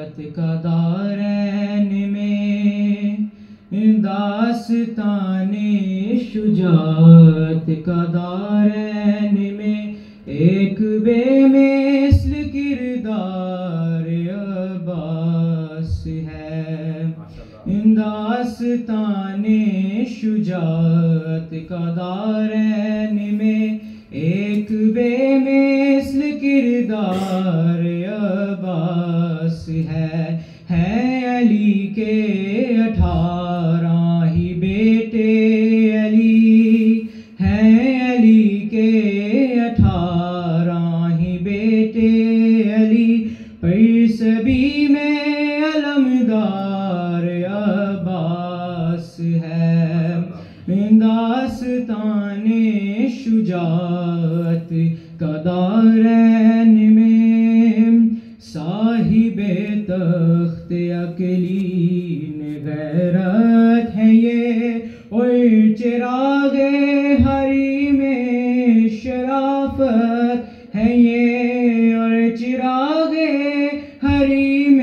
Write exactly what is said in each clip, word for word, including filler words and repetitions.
کا دارین میں، داستان شجاعت کا دارین میں، ایک بے مثل کردار عباس ہے۔ داستان شجاعت کا دارین میں، ایک بے مثل کردار عباس ہے۔ ہے علی کے اٹھارہ ہی بیٹے، علی ہے علی کے اٹھارہ ہی بیٹے، علی پر سبھی میں علمدار عباس ہے۔ داستان شجاعت کا دارین میں، صاحب تخت اکلین غیرت ہے یہ، اور چراغ حریم شرافت ہے یہ، اور چراغ حریم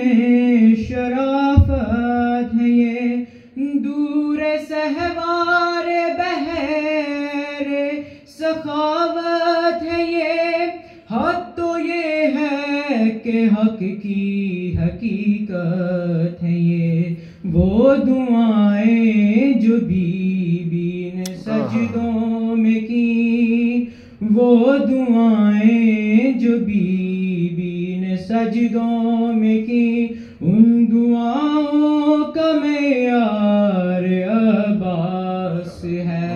شرافت ہے یہ، دور سہوار بحر سخاوت ہے یہ، حق تو یہ ہے کہ حق کی حقیقت ہے یہ، وہ دعائیں جو بی بی نے سجدوں میں کی، وہ دعائیں جو بی بی نے سجدوں میں کی، ان دعاؤں کا معیار عباس ہے۔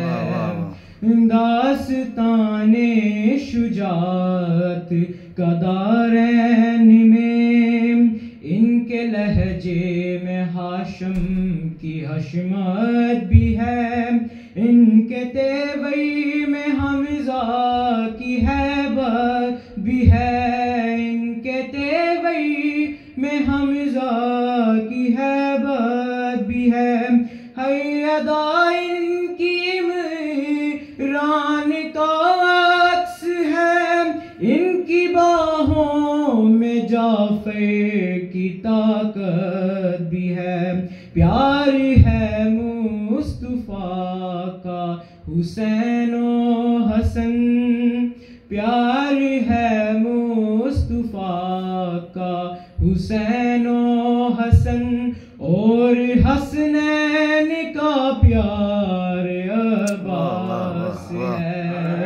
داستان شجاعت کا دارین میں، ان کے لہجے میں ہاشم کی حشمت بھی ہے، ان کے تیور میں حمزہ کی ہیبت بھی ہے، ان کے تیور میں حمزہ کی ہیبت بھی ہے، ہر ادا ان کی عمران کا عکس ہے، ان کی باہوں میں جعفر کی طاقت بھی ہے، پیار ہے مصطفیٰ کا حسین و حسن، پیار ہے مصطفیٰ کا حسین و حسن، اور حسنین کا پیار عباس ہے۔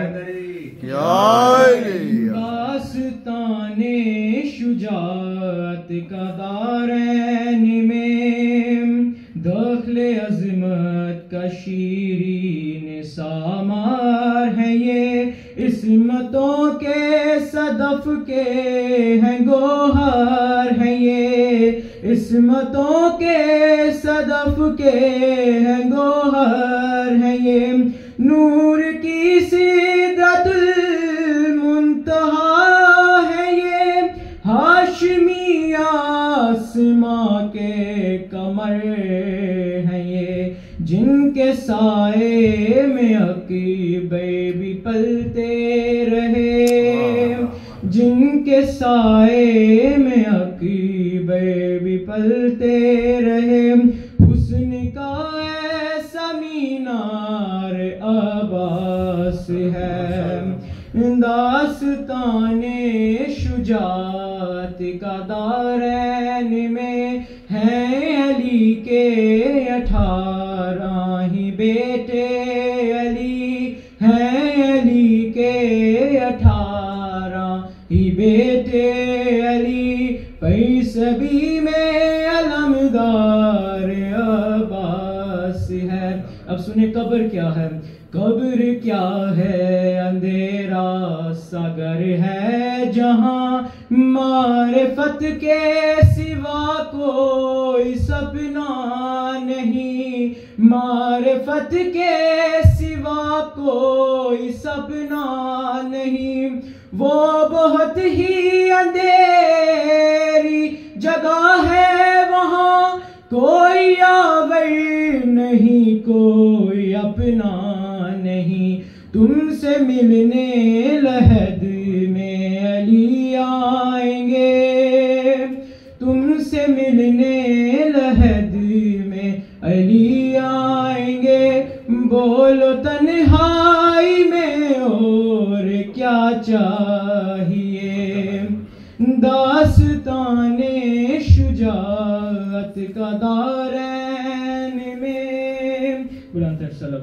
داستان شجاعت کا دارین میں، داخل عظمت کا شیرین سامار ہے یہ، عصمتوں کے صدف کے ہیں گوہر ہے یہ، عصمتوں کے صدف کے ہیں گوہر ہے یہ، نور کی سدرۃ المنتہا ہے یہ، ہاشمی آسماں کے قمر ہے یہ، جن کے سائے میں عقیبے بھی پلتے رہے، جن کے سائے میں عقیبے بھی پلتے رہے، حسن کا ایسا مینار عباس ہے۔ داستان شجاعت کا دارین میں، ہے علی کے اٹھارہ ہی بیٹے، علی ہے علی کے اٹھارہ ہی بیٹے، علی پر سبھی میں علمدار عباس ہے۔ اب سنیں قبر کیا ہے؟ قبر کیا ہے؟ اندھیرا ساگر ہے جہاں معرفت کے سوا کوئی سپنا نہیں، معرفت کے سوا کوئی سپنا نہیں، وہ بہت ہی اندھیری جگہ ہے وہاں، کوئی آور نہیں کوئی اپنا نہیں، تم سے ملنے لحد میں علی آئیں گے، تم تم سے ملنے لحد میں علی آئیں گے، بولو تنہائی میں اور کیا چاہیے، داستان شجاعت کا دارین میں